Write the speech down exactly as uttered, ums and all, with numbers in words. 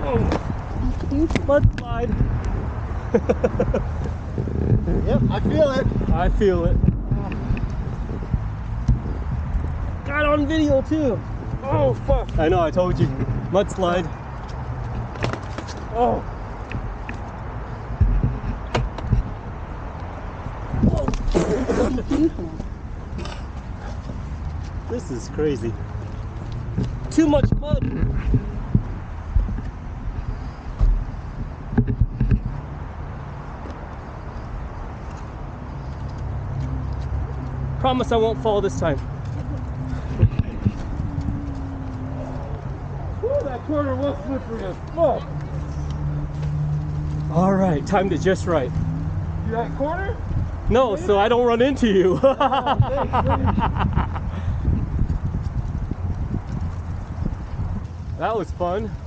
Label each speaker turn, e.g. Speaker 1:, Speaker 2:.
Speaker 1: Mudslide.
Speaker 2: Yep, I feel it.
Speaker 1: I feel it. Got on video too.
Speaker 2: Oh, fuck.
Speaker 1: I know, I told you. Mudslide. Oh. This is crazy. Too much mud. Promise I won't fall this time.
Speaker 2: Woo, that corner was slippery as fuck.
Speaker 1: All right, timed it just right.
Speaker 2: See that corner?
Speaker 1: No, so I don't run into you.
Speaker 2: Oh, thanks, thanks.
Speaker 1: That was fun.